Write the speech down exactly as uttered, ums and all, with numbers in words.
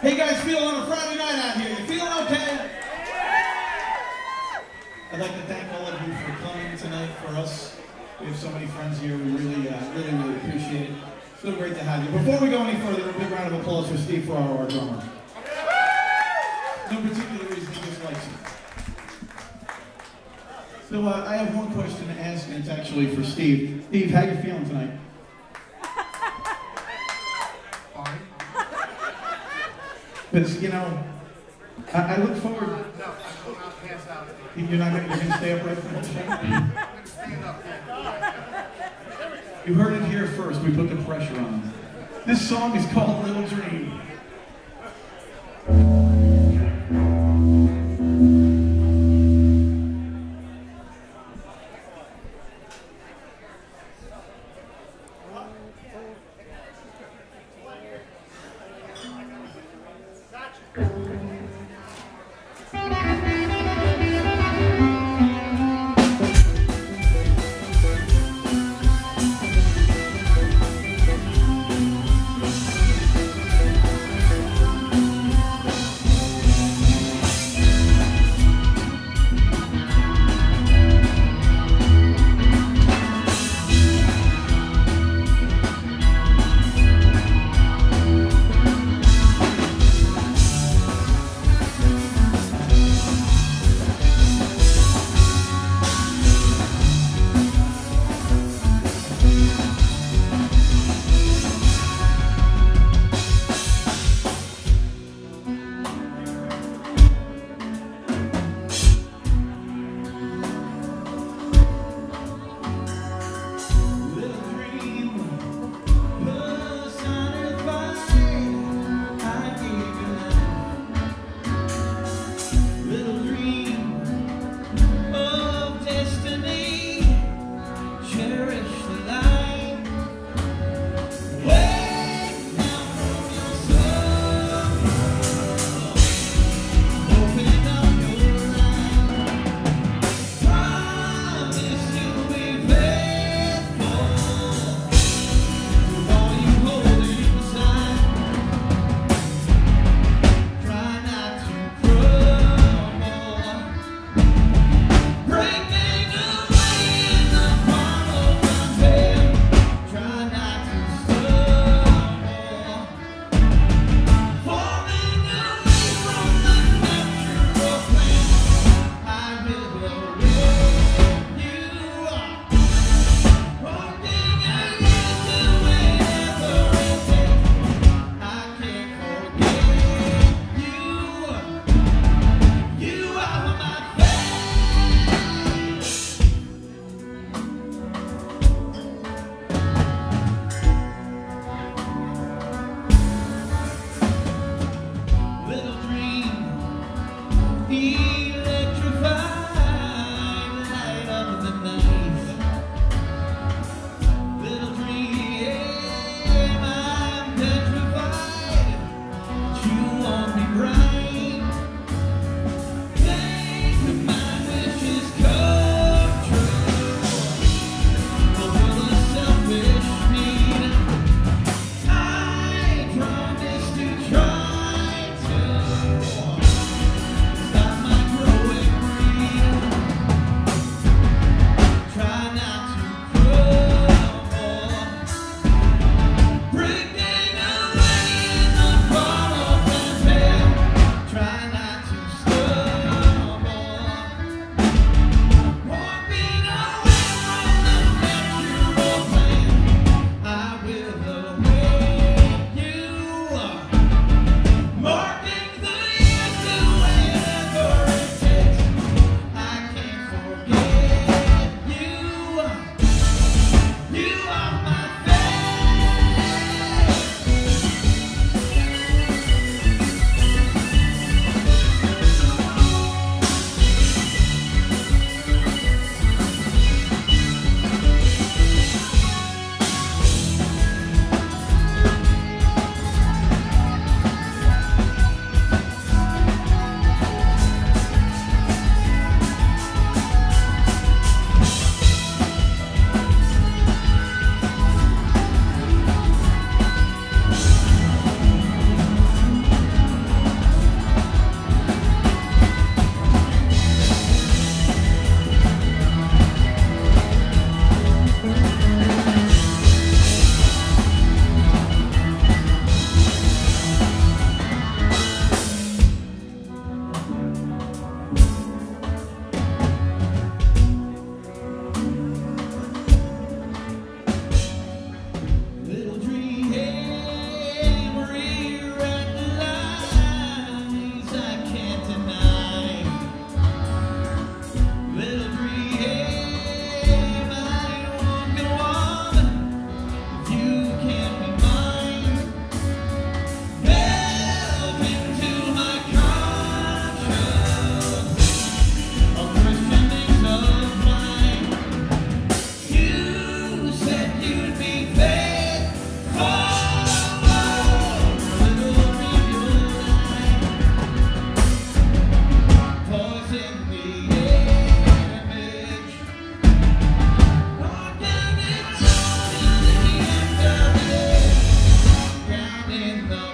Hey guys, feeling on a Friday night out here? You feeling okay? I'd like to thank all of you for coming tonight for us. We have so many friends here. We really, uh, really, really appreciate it. It's so great to have you. Before we go any further, a big round of applause for Steve Ferraro, our drummer. No particular reason, he just likes it. So uh, I have one question to ask, and it's actually for Steve. Steve, how you feeling tonight? Fine. Because, you know, I, I look forward... No, I'm going out past out. You're not going to stay upright for the whole show? I'm going to stand up, yeah. You heard it here first. We put the pressure on. This song is called Little Dream. in the